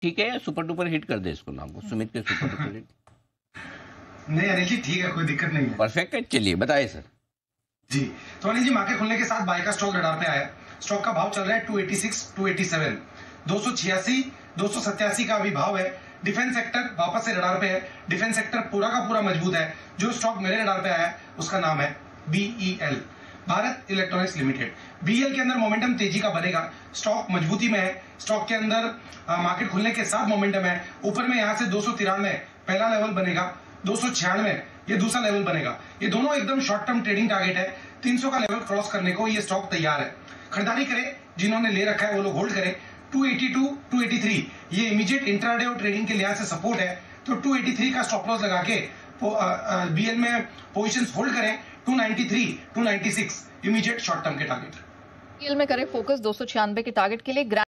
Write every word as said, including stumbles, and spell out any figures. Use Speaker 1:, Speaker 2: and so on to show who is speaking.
Speaker 1: ठीक है या सुपर डुपर हिट कर दे इसको नाम को, सुमित के सुपर डुपर हिट?
Speaker 2: नहीं अनिल जी ठीक है, कोई दिक्कत नहीं है।
Speaker 1: परफेक्ट है, चलिए बताइए सर।
Speaker 2: जी तो अनिल जी मार्केट खुलने के साथ बाय का स्टॉक रडार पे आया। स्टॉक का भाव चल रहा है two eighty six, two eighty seven, दो सौ छियासी, दो सौ सत्तासी का अभी भाव है। डिफेंस सेक्टर वापस से रडार पे है। डिफेंस सेक्टर पूरा का पूरा मजबूत है। जो स्टॉक मेरे रडार पे आया उसका नाम है BEL, Bharat electronics limited. BEL के अंदर मोमेंटम तेजी का बनेगा। स्टॉक मजबूती में है। स्टॉक के अंदर मार्केट खुलने के साथ मोमेंटम है। ऊपर में यहाँ से दो सौ तिरानवे पहला लेवल बनेगा, दो सौ छियानवे ये दूसरा लेवल बनेगा। ये दोनों एकदम शॉर्ट टर्म ट्रेडिंग टारगेट है। तीन सौ का लेवल क्रॉस करने को ये स्टॉक तैयार है। खरीदारी करें, जिन्होंने ले रखा है वो लोग होल्ड करें। Two eighty two, two eighty three ये इमीडिएट इंट्राडे और ट्रेडिंग के लिहाज से सपोर्ट है, तो टू एटी थ्री का स्टॉप लॉस लगा के बीएल में पोजीशंस होल्ड करें। Two ninety three, two ninety six immediate short term के टारगेट।
Speaker 3: बीएल में करें फोकस दो सौ छियानवे के टारगेट के लिए।